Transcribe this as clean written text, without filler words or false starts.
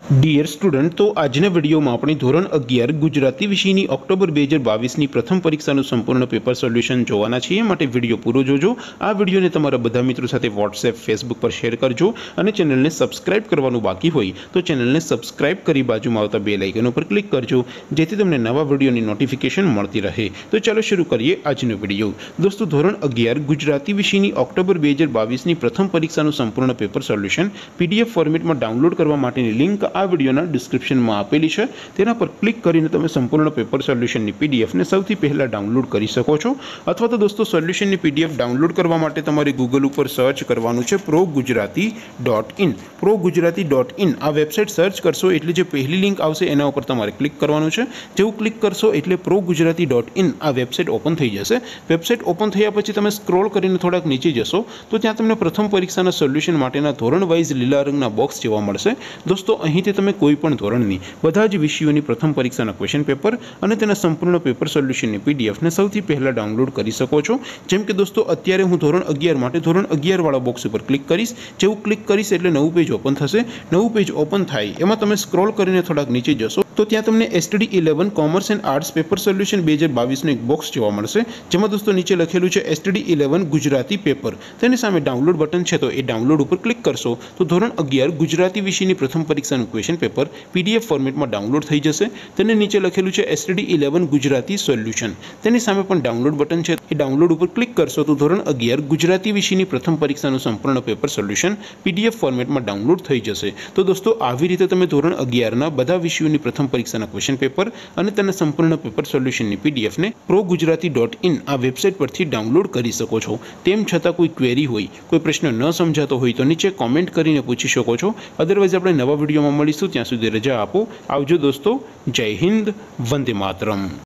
Dear student, तो આજના વિડીયોમાં આપણે ધોરણ 11 ગુજરાતી વિષયની ઓક્ટોબર 2022ની પ્રથમ પરીક્ષાનું સંપૂર્ણ પેપર સોલ્યુશન જોવાના છીએ। માટે વિડીયો પૂરો જોજો। આ વિડીયોને તમારા બધા મિત્રો સાથે વોટ્સએપ ફેસબુક પર શેર કરજો અને ચેનલને સબસ્ક્રાઇબ કરવાનું બાકી હોય તો ચેનલને સબસ્ક્રાઇબ કરી બાજુમાં આવતા બેલ આઇકન ઉપર ક્લિક કરજો જેથી તમને નવા વિડીયોની નોટિફિકેશન મળતી રહે। તો ચાલો શરૂ કરીએ આજનો વિડીયો। દોસ્તો, ધોરણ 11 ગુજરાતી વિષયની ઓક્ટોબર 2022ની પ્રથમ પરીક્ષાનું સંપૂર્ણ પેપર સોલ્યુશન પીડીએફ ફોર્મેટમાં ડાઉનલોડ કરવા માટેની લિંક આ વિડીયોના ડિસ્ક્રિપ્શનમાં આપેલી છે। તેના પર ક્લિક કરીને તમે સંપૂર્ણ પેપર સોલ્યુશનની પીડીએફને સૌથી પહેલા ડાઉનલોડ કરી શકો છો। અથવા તો દોસ્તો, સોલ્યુશનની પીડીએફ ડાઉનલોડ કરવા માટે તમારે ગૂગલ ઉપર સર્ચ કરવાનું છે progujarati.in। progujarati.in આ વેબસાઇટ સર્ચ કરશો એટલે જે પહેલી લિંક આવશે એના ઉપર તમારે ક્લિક કરવાનું છે। જેવું ક્લિક કરશો એટલે progujarati.in આ વેબસાઇટ ઓપન થઈ જશે। વેબસાઇટ ઓપન થયા પછી તમે સ્ક્રોલ કરીને થોડાક નીચે જશો તો ત્યાં તમને પ્રથમ પરીક્ષાના સોલ્યુશન માટેના ધોરણ વાઇઝ લીલા રંગના બોક્સ જોવા મળશે। દોસ્તો, અહીંથી તમે કોઈપણ ધોરણની બધા જ વિષયોની પ્રથમ પરીક્ષાના ક્વેશ્ચન પેપર અને તેના સંપૂર્ણ પેપર સોલ્યુશનની પીડીએફને સૌથી પહેલા ડાઉનલોડ કરી શકો છો। જેમ કે દોસ્તો, અત્યારે હું ધોરણ 11 માટે ધોરણ 11 વાળા બોક્સ ઉપર ક્લિક કરીશ। જેવું ક્લિક કરીશ એટલે નવું પેજ ઓપન થશે। નવું પેજ ઓપન થાય એમાં તમે સ્ક્રોલ કરીને થોડાક નીચે જશો તો ત્યાં તમને STD 11 commerce and arts paper solution 2022નું એક બોક્સ જોવા મળશે। જેમાં દોસ્તો નીચે લખેલું છે STD 11 ગુજરાતી પેપર। તેની સામે ડાઉનલોડ બટન છે તો એ ડાઉનલોડ ઉપર ક્લિક કરશો તો ધોરણ 11 ગુજરાતી વિષયની પ્રથમ પરીક્ષાનું ક્વેશ્ચન પેપર પીડીએફ ફોર્મેટમાં ડાઉનલોડ થઈ જશે। તેને નીચે લખેલું છે STD 11 ગુજરાતી સોલ્યુશન। તેની સામે પણ ડાઉનલોડ બટન છે, એ ડાઉનલોડ ઉપર ક્લિક કરશો તો ધોરણ 11 ગુજરાતી વિષયની પ્રથમ પરીક્ષાનું સંપૂર્ણ પેપર સોલ્યુશન પીડીએફ ફોર્મેટમાં ડાઉનલોડ થઈ જશે। તો દોસ્તો, આવી રીતે તમે ધોરણ 11ના બધા વિષયોની પ્રથમ પરીક્ષાના ક્વેશ્ચન પેપર અને તેના સંપૂર્ણ પેપર સોલ્યુશનની પીડીએફને progujarati.in આ વેબસાઇટ પરથી ડાઉનલોડ કરી શકો છો। તેમ છતાં કોઈ ક્વેરી હોય, કોઈ પ્રશ્ન ન સમજાતો હોય તો નીચે કોમેન્ટ કરીને પૂછી શકો છો। અદરવાઇઝ આપણે નવા વિડીયોમાં મળીશું, ત્યાં સુધી રજા આપો। આવજો દોસ્તો, જય હિન્દ, વંદે માતરમ।